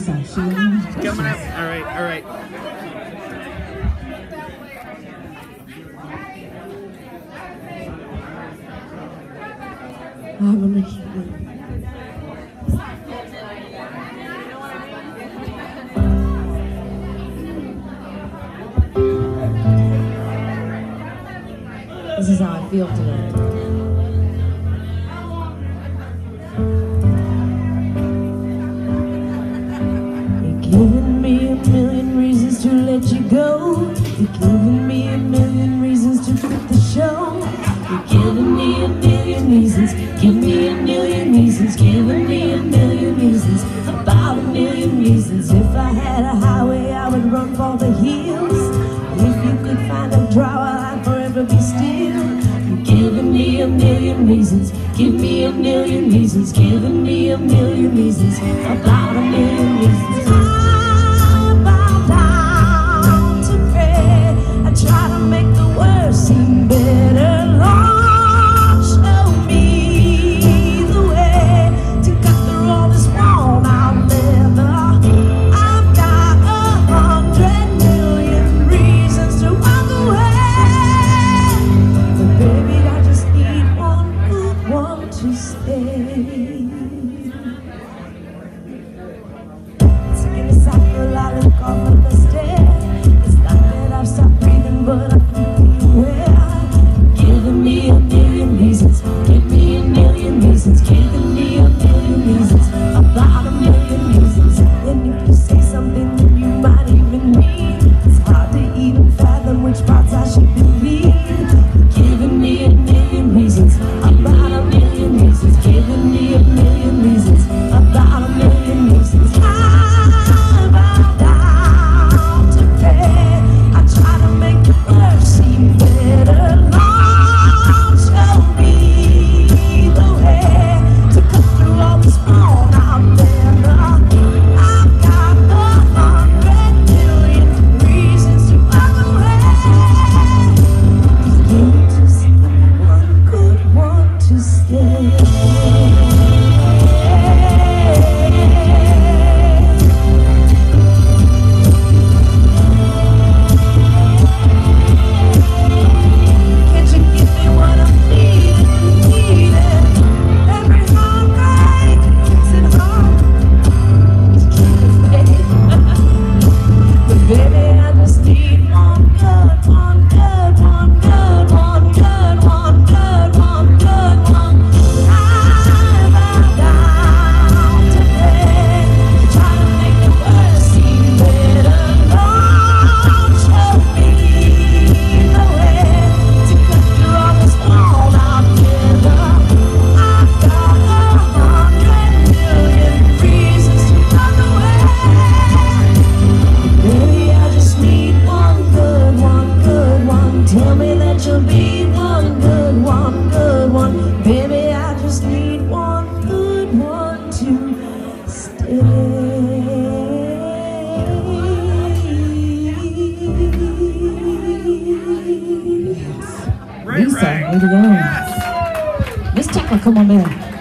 Lisa. Coming up. All right, all right. I'm gonna keep it. This is how I feel today. You're giving me a million reasons to let you go. You're giving me a million reasons to quit the show. You're giving me a million reasons. Give me a million reasons. Giving me a million reasons. About a million reasons. If I had a highway, I would run for the hills. If you could find a drawer, I'd forever be still. You're giving me a million reasons. Give me a million reasons. Giving me a million reasons. About a million reasons. I bow down to pray. I try to make the worst seem better. Lord, show me the way to cut through all this worn out leather. I've got 100 million reasons to walk away, but baby, I just need one good one to stay. Taking a cycle, I look off of the stair. It's not that I've stopped breathing, but I'm keeping aware. Giving me a million reasons. Give me a million reasons. Giving me a million reasons. About a million reasons. And if you say something that you might even mean, it's hard to even fathom which parts I should believe. Giving me a million reasons. About a million reasons. Giving me a million reasons. About a million reasons. I bow down to pray. I try to make the worst seem better. Lord, show me the way to cut through all this worn out leather. I've got 100 million reasons to walk away. You just need one good one to stay. Can't you give me what I'm needing? Every heartbreak makes it hard to keep the faith. But baby, I just need one good, one good, one good, one good, one good, one good, one. I bow down to pray, try to make the worst seem better. Lord, show me the way to cut through all this worn out leather. I've got 100 million reasons to run away. Baby, I just need one good, one good, one. Tell me that you'll be one good, one good, one. Baby, I just need one good one to stay. Ray Lisa, Ray. way to go. Yes. Miss Tucker, come on down.